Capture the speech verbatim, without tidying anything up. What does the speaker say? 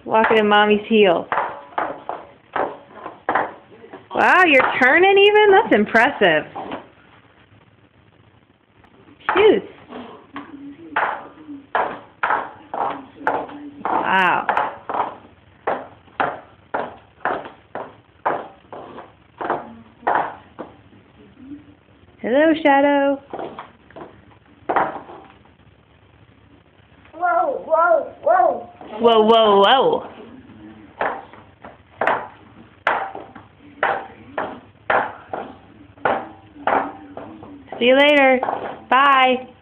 Walking in Mommy's heels. Wow, you're turning even? That's impressive. Shoes. Wow. Hello, Shadow. Whoa, whoa, whoa. Whoa, whoa, whoa. See you later. Bye.